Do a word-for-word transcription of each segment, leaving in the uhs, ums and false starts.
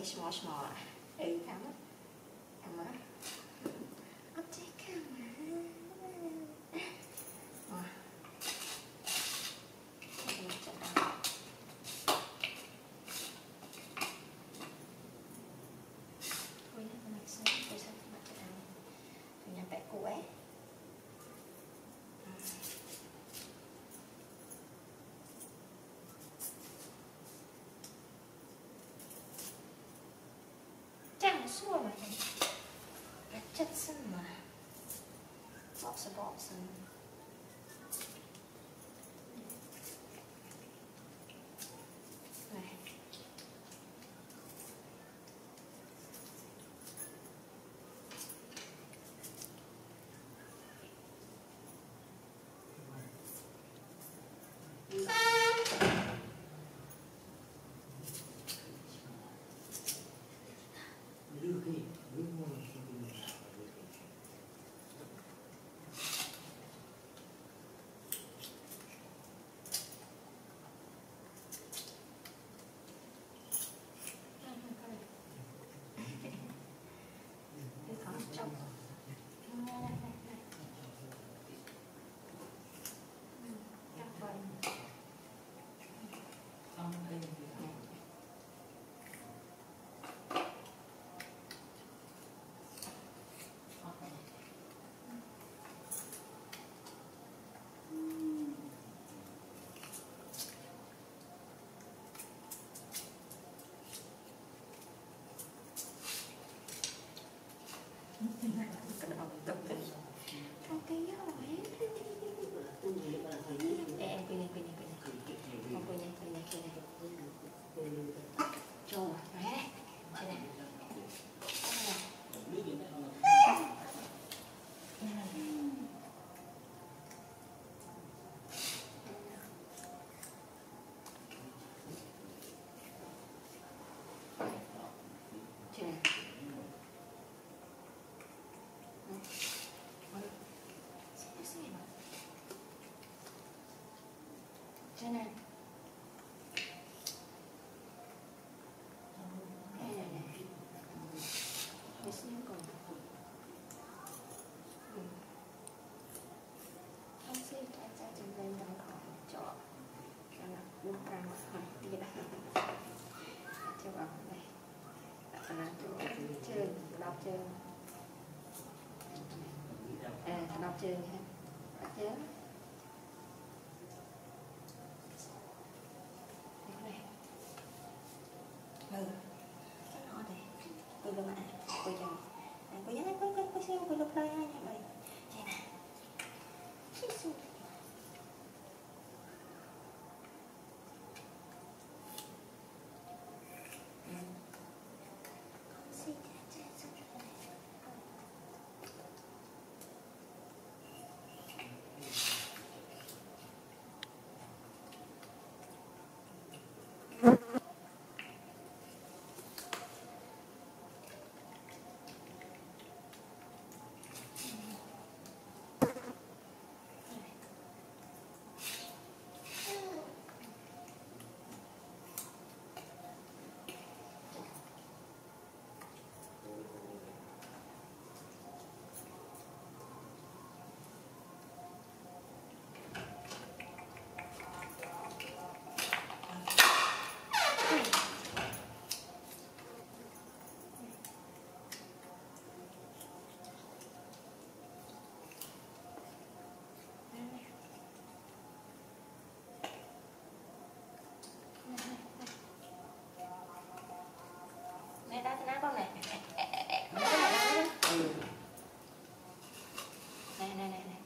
small small à? Ừ, cảm ơn. Cảm ơn. Ốc chế cảm ơn. Rồi. Thôi nhá, tôi sẽ tôi sẽ mặt cho anh. Tôi nhắm vẽ cũ ấy. Chẳng xua mà cái chất sân mà bọt sân bọt sân này. Không cái giỏi. Để em quên đi, quên đi, quên đi. Không quên đi, quên đi, quên đi. Trời, đấy này. Đây này. Trên này. Đây này này. Để xem còn. Ừ. Không xin cho cha trên đây đang khó chỗ. Cho nó buông ra khỏi đi đây. Cho vào đây. Đặt là trên, đọc trên. À, đọc trên ha. Đọc trên. Ừ, cái nó đây, tôi luôn ạ, tôi chồng, tôi nhớ tôi tôi tôi xem tôi lúc đây nha vậy, đây nè, này ta sẽ con này, này này này này.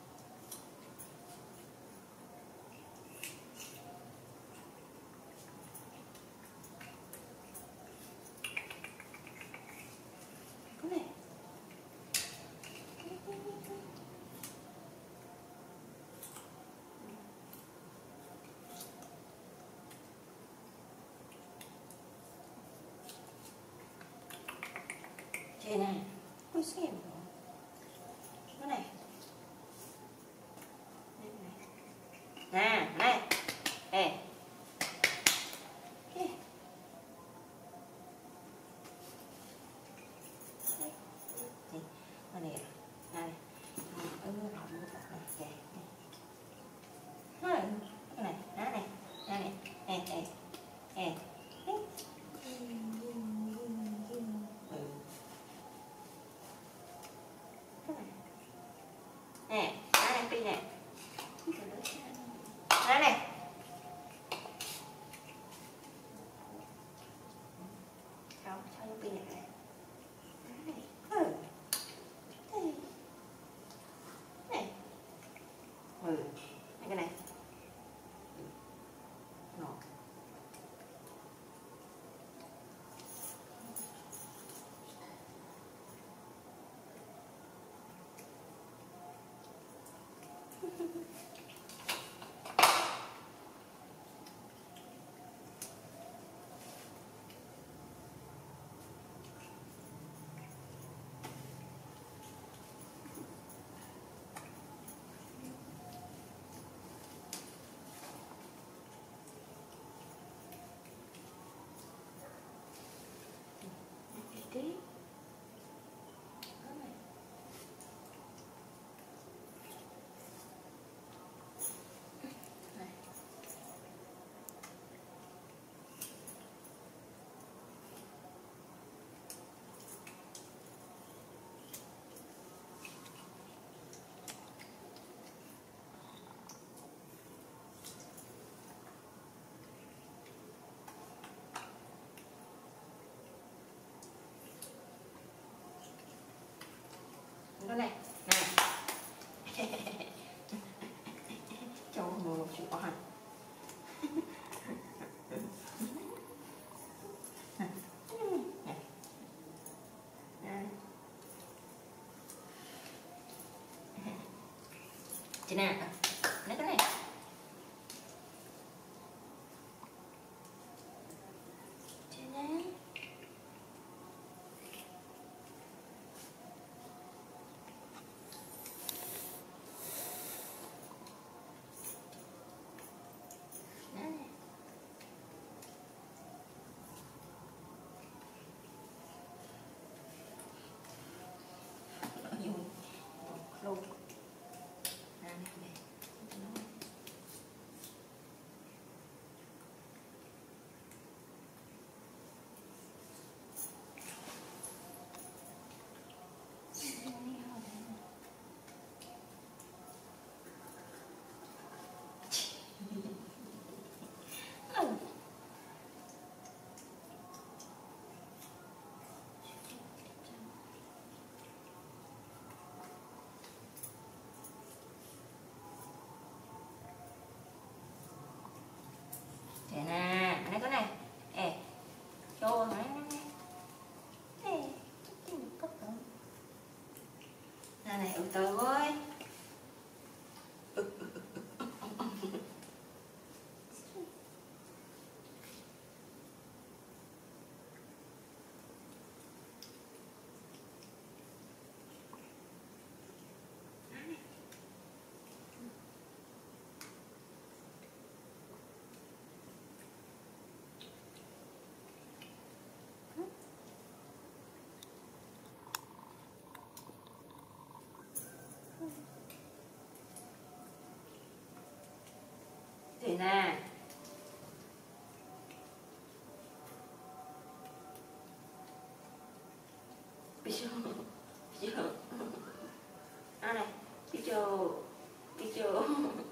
Trên này, ôi xem cái này, nè này, ê, cái này này. Cái này. Ừ. Đây. Này. Ừ. Cái này. Ngọt. Tí. Cái này nè. Cho một một chữ hoàn. Chị nè, lấy cái này. Chị nè. Luôn. À, này, này. Thế nè, này cái này. Ê. Cho này này. Ê, cái gì có cỡ. Này này, ừ từ ơi. Thế nè. Pichu. Pichu. À này, pichu. Pichu.